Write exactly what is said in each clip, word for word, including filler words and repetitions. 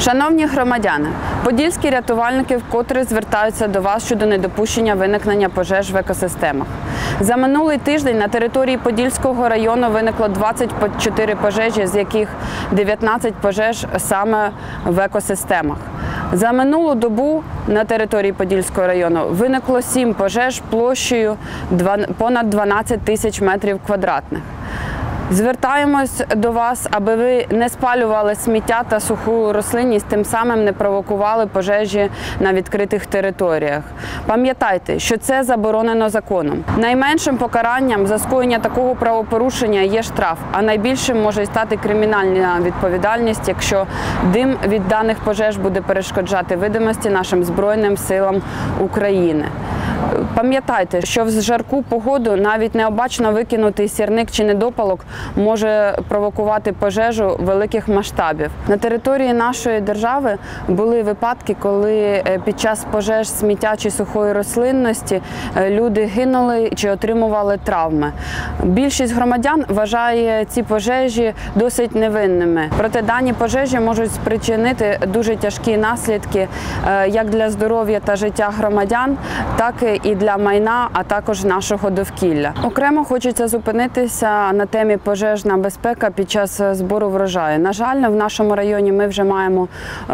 Шановні громадяни, подільські рятувальники вкотре звертаються до вас щодо недопущення виникнення пожеж в екосистемах. За минулий тиждень на території Подільського району виникло двадцять чотири пожежі, з яких дев'ятнадцять пожеж саме в екосистемах. За минулу добу на території Подільського району виникло сім пожеж площею понад дванадцять тисяч метрів квадратних. Звертаємось до вас, аби ви не спалювали сміття та суху рослинність, тим самим не провокували пожежі на відкритих територіях. Пам'ятайте, що це заборонено законом. Найменшим покаранням за скоєння такого правопорушення є штраф, а найбільшим може стати кримінальна відповідальність, якщо дим від даних пожеж буде перешкоджати видимості нашим Збройним силам України. Пам'ятайте, що в жарку погоду навіть необачно викинутий сірник чи недопалок може провокувати пожежу великих масштабів. На території нашої держави були випадки, коли під час пожеж сміття чи сухої рослинності люди гинули чи отримували травми. Більшість громадян вважає ці пожежі досить невинними. Проте дані пожежі можуть спричинити дуже тяжкі наслідки як для здоров'я та життя громадян, так і для майна, а також нашого довкілля. Окремо хочеться зупинитися на темі пожежна безпека під час збору врожаю. На жаль, в нашому районі ми вже маємо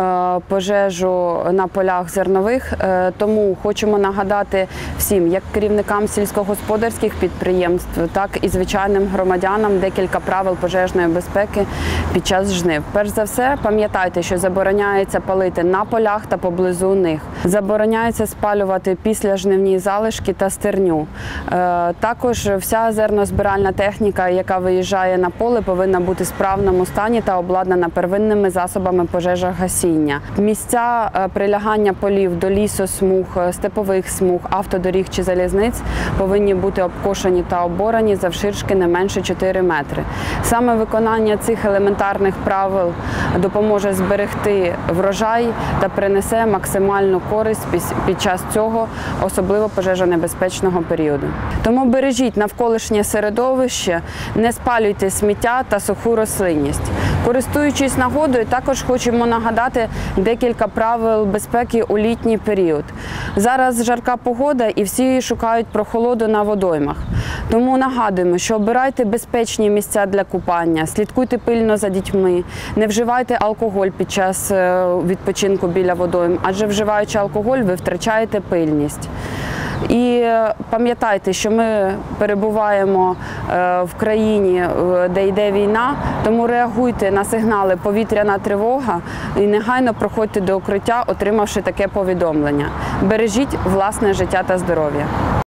пожежу на полях зернових, тому хочемо нагадати всім, як керівникам сільськогосподарських підприємств, так і звичайним громадянам декілька правил пожежної безпеки під час жнив. Перш за все, пам'ятайте, що забороняється палити на полях та поблизу них. Забороняється спалювати після жнивні залишки та стерню. Також вся зернозбиральна техніка, яка виїжджає на поле, повинна бути в справному стані та обладнана первинними засобами пожежогасіння. Місця прилягання полів до лісосмуг, степових смуг, автодоріг чи залізниць повинні бути обкошені та оборані завширшки не менше чотирьох метрів. Саме виконання цих елементарних правил допоможе зберегти врожай та принесе максимальну користь під час цього особливо пожежонебезпечного періоду. Тому бережіть навколишнє середовище, не спалюйте сміття та суху рослинність. Користуючись нагодою, також хочемо нагадати декілька правил безпеки у літній період. Зараз жарка погода і всі шукають прохолоду на водоймах. Тому нагадуємо, що обирайте безпечні місця для купання, слідкуйте пильно за дітьми, не вживайте алкоголь під час відпочинку біля водойм, адже вживаючи алкоголь, ви втрачаєте пильність. І пам'ятайте, що ми перебуваємо в країні, де йде війна, тому реагуйте на сигнали «повітряна тривога» і негайно проходьте до укриття, отримавши таке повідомлення. Бережіть власне життя та здоров'я.